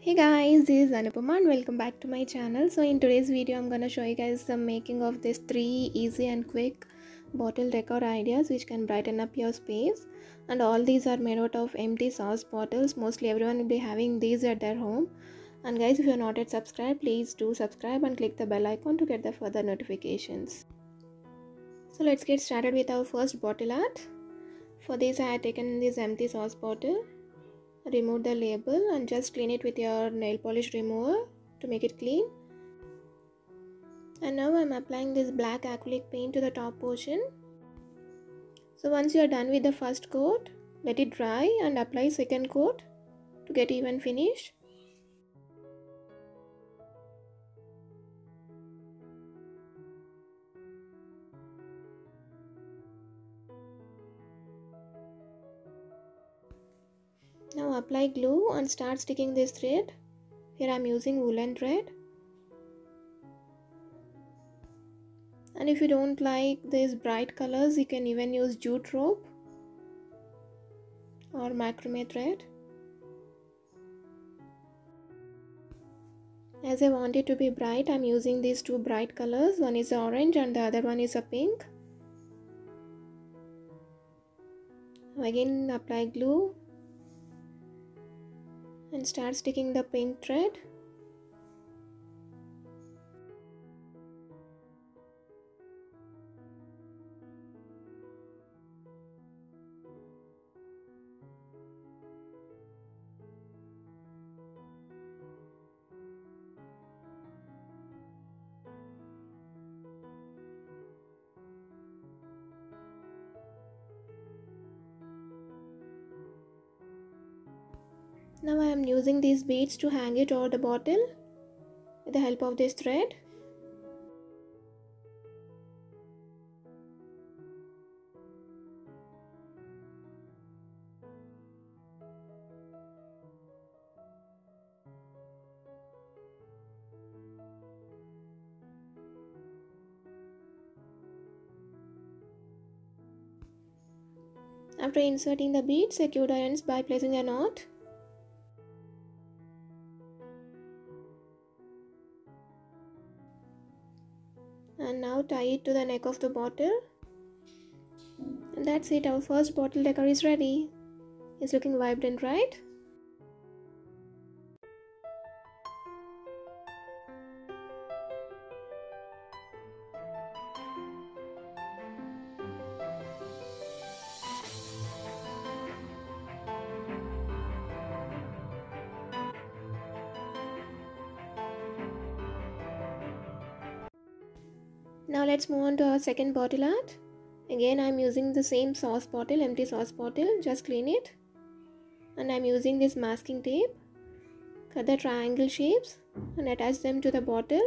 Hey guys, this is Anupama and welcome back to my channel. So in today's video, I'm gonna show you guys the making of these 3 easy and quick bottle decor ideas which can brighten up your space. And all these are made out of empty sauce bottles. Mostly everyone will be having these at their home. And guys, if you're not yet subscribed, please do subscribe and click the bell icon to get the further notifications. So let's get started with our first bottle art. For this, I had taken this empty sauce bottle. Remove the label and just clean it with your nail polish remover to make it clean. And now I'm applying this black acrylic paint to the top portion. So once you are done with the first coat, let it dry and apply second coat to get even finish. Now apply glue and start sticking this thread. Here I'm using woolen thread. And if you don't like these bright colors, you can even use jute rope or macrame thread. As I want it to be bright, I'm using these two bright colors. One is orange and the other one is a pink. Again apply glue and start sticking the pink thread. Now I am using these beads to hang it over the bottle with the help of this thread. After inserting the beads, secure the ends by placing a knot. And now tie it to the neck of the bottle. And that's it, our first bottle decor is ready. It's looking vibrant, right? Now let's move on to our second bottle art. Again I'm using the same sauce bottle, empty sauce bottle, just clean it. And I'm using this masking tape. Cut the triangle shapes and attach them to the bottle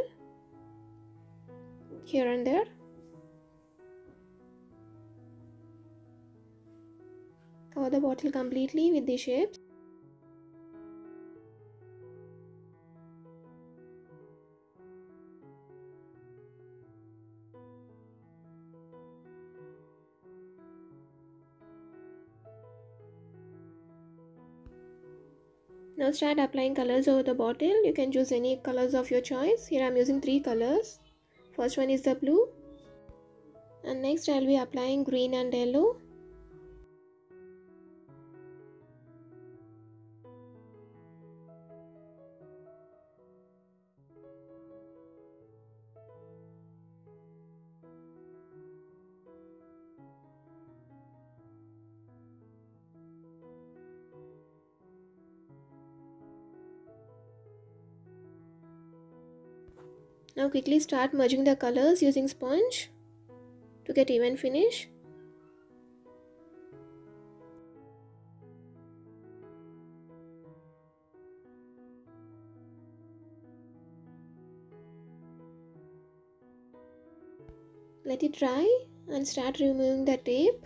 here and there. Cover the bottle completely with these shapes. Now start applying colors over the bottle. You can choose any colors of your choice. Here I am using 3 colors. First one is the blue. And next I will be applying green and yellow. Now quickly start merging the colors using sponge to get even finish. Let it dry and start removing the tape.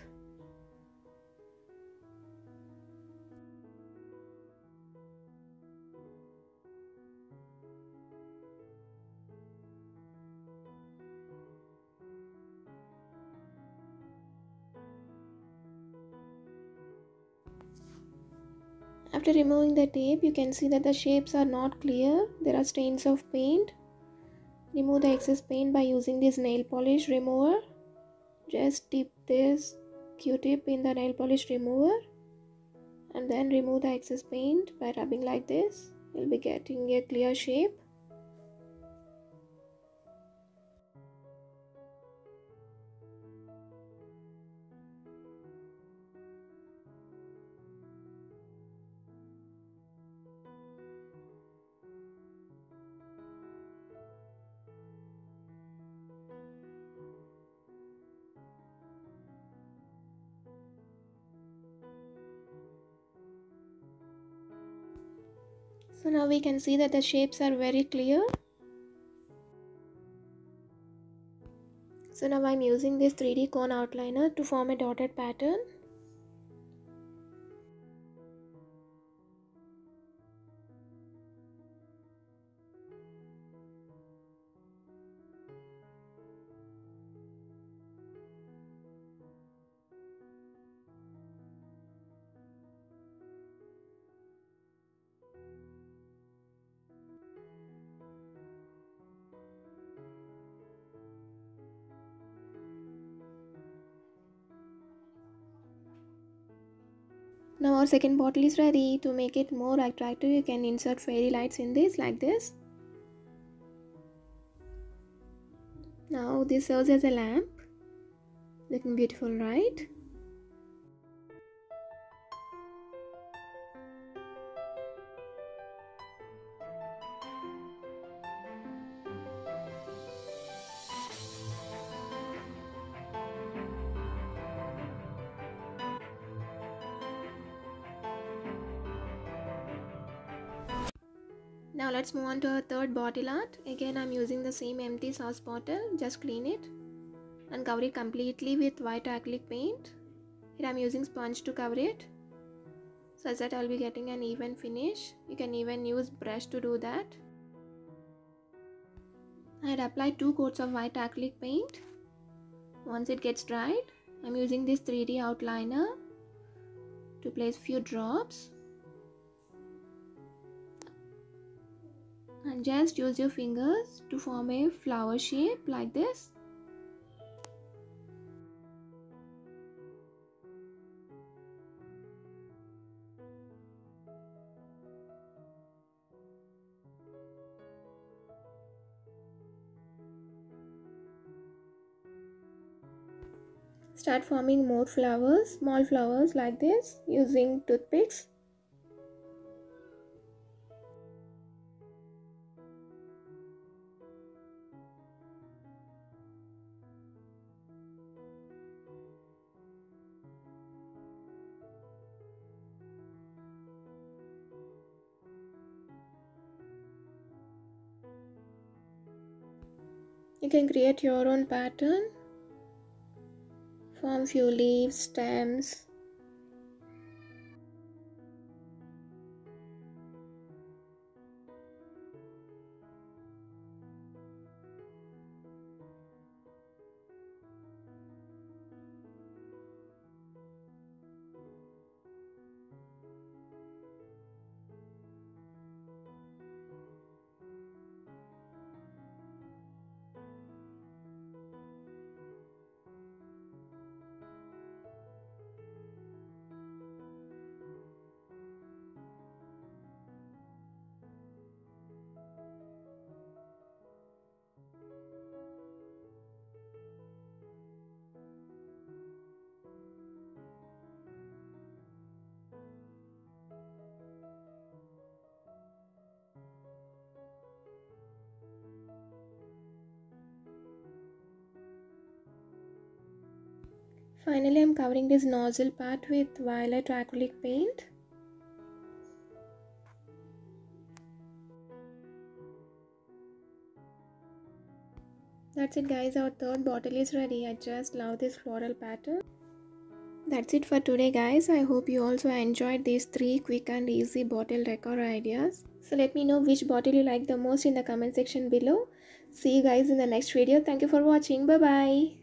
After removing the tape, you can see that the shapes are not clear. There are stains of paint. Remove the excess paint by using this nail polish remover. Just dip this Q-tip in the nail polish remover and then remove the excess paint by rubbing like this. You'll be getting a clear shape. So now we can see that the shapes are very clear. So now I'm using this 3D cone outliner to form a dotted pattern. Now our second bottle is ready. To make it more attractive, you can insert fairy lights in this like this. Now this serves as a lamp. Looking beautiful, right? Now let's move on to our third bottle art. Again, I'm using the same empty sauce bottle. Just clean it and cover it completely with white acrylic paint. Here I'm using sponge to cover it, such that I'll be getting an even finish. You can even use brush to do that. I had applied 2 coats of white acrylic paint. Once it gets dried, I'm using this 3D outliner to place few drops. And just use your fingers to form a flower shape like this. Start forming more flowers, small flowers like this using toothpicks. You can create your own pattern. Form few leaves, stems. Finally, I'm covering this nozzle part with violet acrylic paint. That's it guys, our third bottle is ready. I just love this floral pattern. That's it for today guys. I hope you also enjoyed these 3 quick and easy bottle decor ideas. So let me know which bottle you like the most in the comment section below. See you guys in the next video. Thank you for watching. Bye bye.